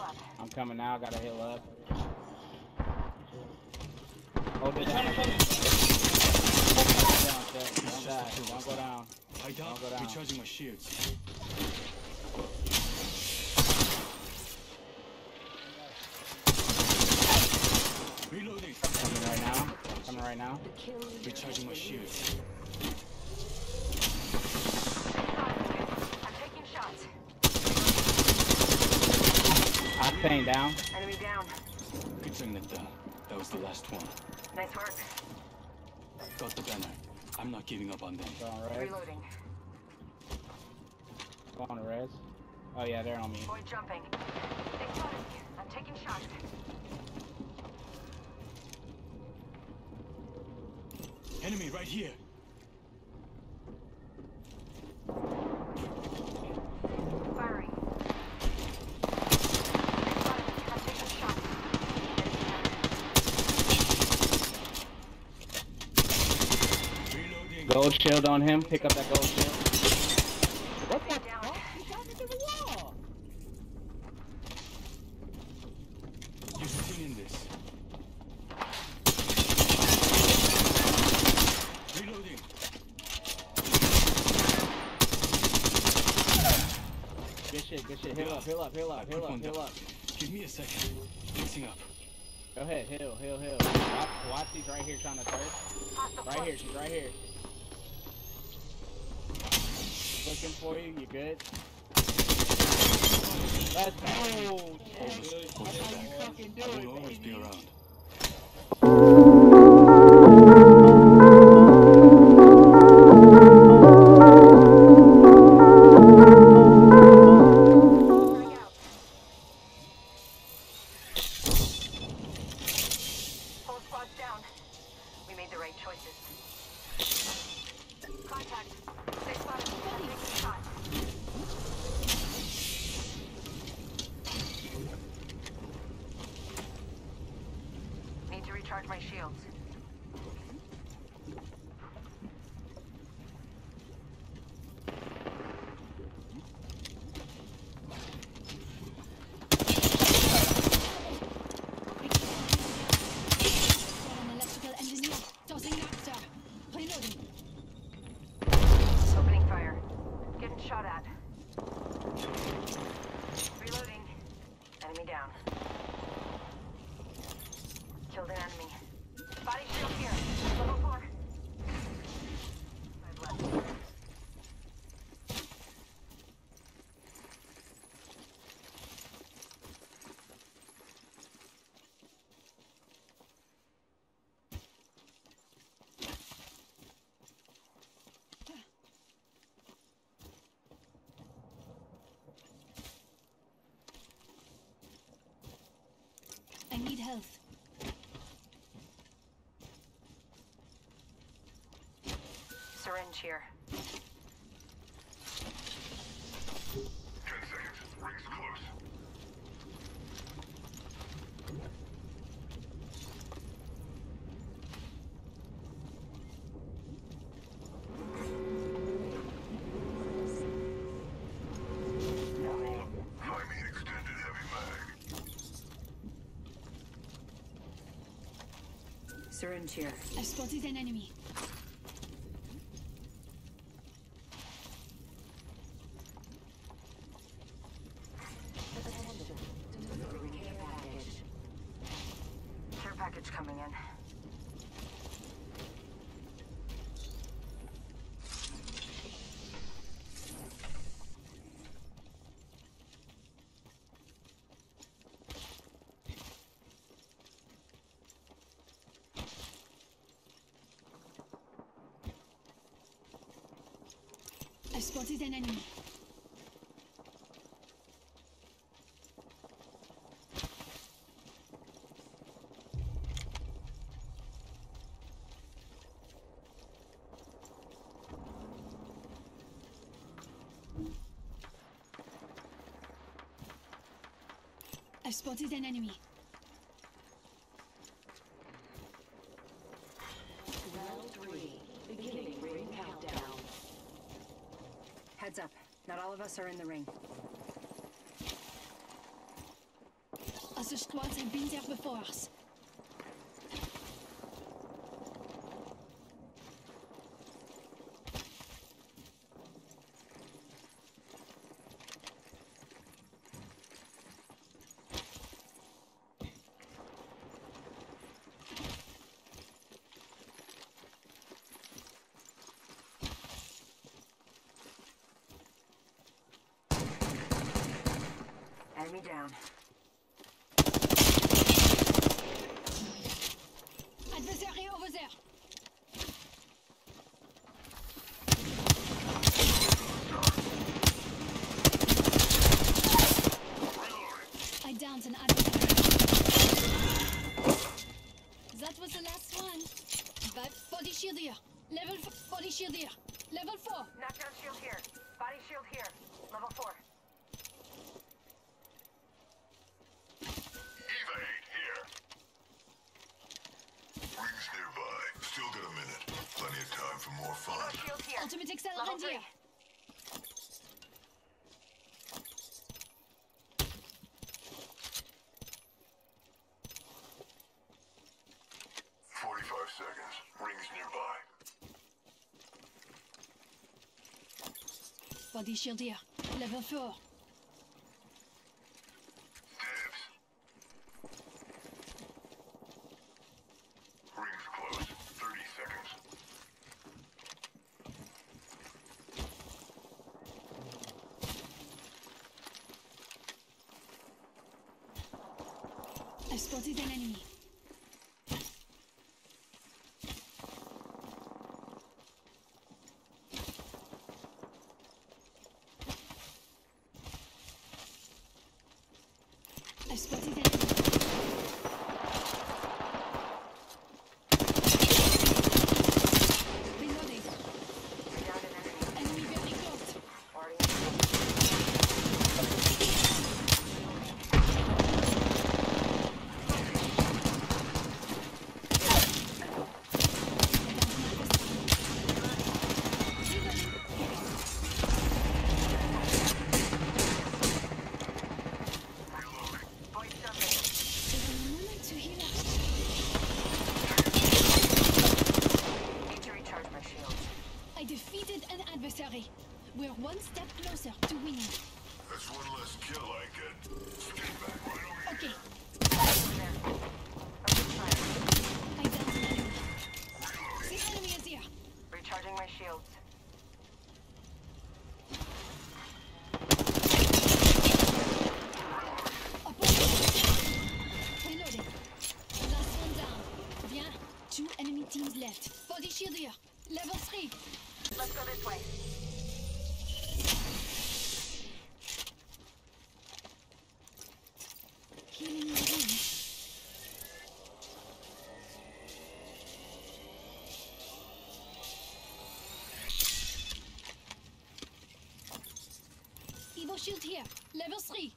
I'm coming now. Gotta heal up. Hold it down. Don't die. Don't go down. Don't go down. Recharging my shields. Reloading. Coming right now. Coming right now. Recharging my shields. I'm taking shots. I'm staying down. Enemy down. Good thing that was the last one. Nice work. Got the banner. I'm not giving up on them. Go on res. Reloading. Go on res. Oh yeah, they're on me. Boy jumping. They spotted me. I'm taking shots. Enemy right here. Firing. I'm taking shots. Reloading. Gold shield on him. Pick up that gold shield. What the Down. fuck? He got me through the wall. You've seen this. Reloading. Good shit. Good shit. Heal up. Heal up. Heal up. Heal up. Heal up. Give me a second. Fixing up. Go ahead. Heal. Heal. Heal. Watch these right here trying to thirst. Right here. She's right here. Looking for you. You good? Let's go. That's how you fucking do I it, will always be baby. around. Frag out. Whole squad's down. We made the right choices. Contact. They spotted me. I'm taking shots. Need to recharge my shields. An electrical engineer. Tossing an actor. Reloading. Opening fire. Getting shot at. Reloading. Enemy down. Killed an enemy. Body shield here. Level 4. I've left. I need health. Syringe here. 10 seconds. Ring's close. I mean extended heavy mag. Syringe here. I spotted an enemy. Care package coming in. I spotted an enemy. I spotted an enemy. Round 3. Beginning ring countdown. Heads up. Not all of us are in the ring. The squads have been there before us. Enemy down. Adversary over there. I downed an adversary. That was the last one. But body shield here. Level 4. Body shield here. Level 4. Knockdown shield here. Body shield here. Level 4. Evade here. Rings nearby. Still got a minute. Plenty of time for more fun. Evo shield here. Ultimate Level accelerant 3. here. Seconds. Rings nearby. Body shield here. Level 4. Dibs. Rings close. 30 seconds. I spotted an enemy. I spotted an enemy. Reloading. We downed an enemy. Enemy very close. Already. Void surface. There's a moment to heal up. Need to recharge my shields. I defeated an adversary. We're one step closer to winning. That's one less kill I get. Get back right over here. Okay, Over there. Open fire. I downed an enemy. The enemy is here. Recharging my shields. Reloading. Last one down. Bien. 2 enemy teams left. Body shield here. Level 3. Let's go this way. Healing my wounds. Evo shield here. Level 3.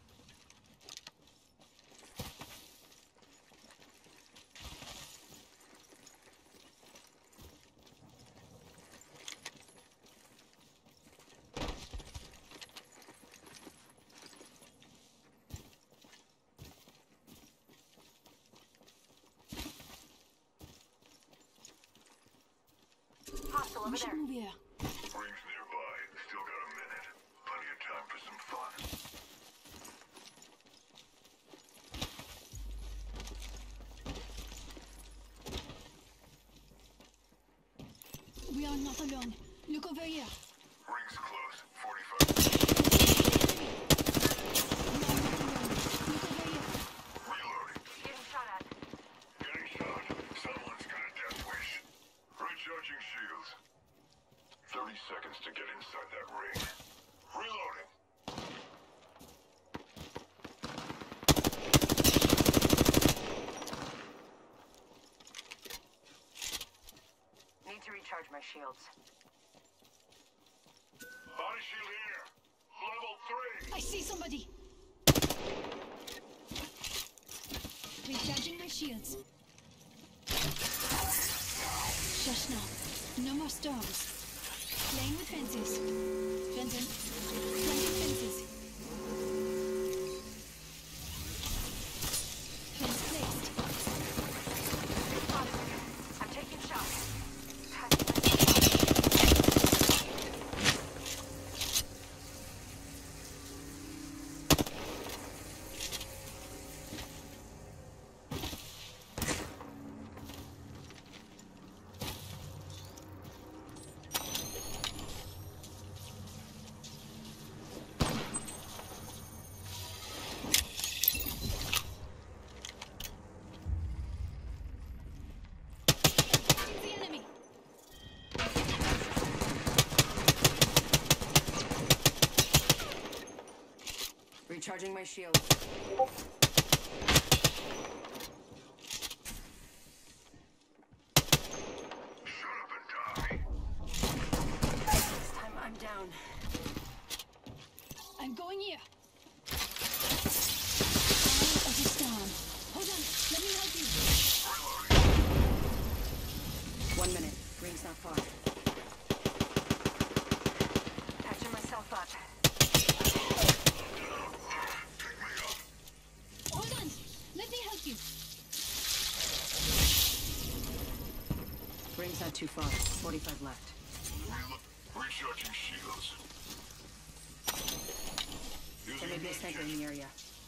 Hostile over We should there. move here. Rings nearby. Still got a minute. Plenty of time for some fun. We are not alone. Look over here. Rings close. 45. We are not alone. Look over here. Reloading. Getting shot at. Getting shot. Someone's got a death wish. Recharging shields. 30 seconds to get inside that ring. Reloading. Need to recharge my shields. Body shield here. Level 3. I see somebody. Recharging my shields. Shush now. No more storms. Playing with fences. Fenton. Playing with fences. my shield. Shut up and die. This time I'm down. I'm going here. Eye of the storm. Hold on, let me help you. 1 minute. Ring's not far. Patching myself up. Pick me up. Hold on, let me help you. Ring's not too far. 45 left. Recharging shields. There may be a sniper in the area.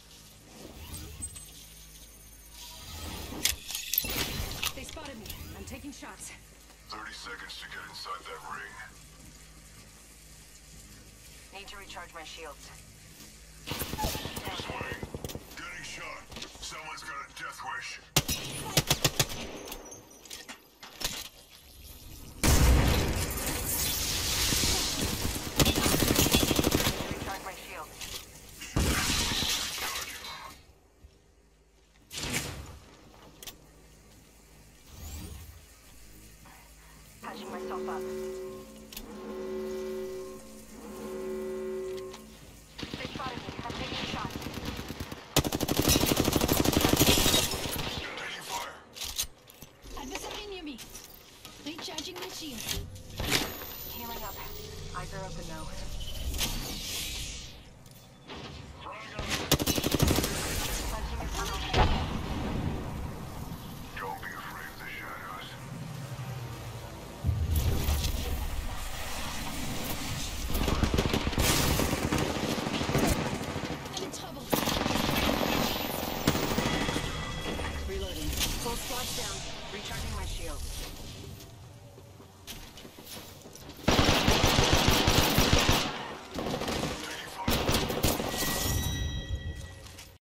They spotted me. I'm taking shots. 30 seconds to get inside that ring. Need to recharge my shields. Swing. Getting shot. Someone's got a death wish. Recharge my shield. Patching myself up.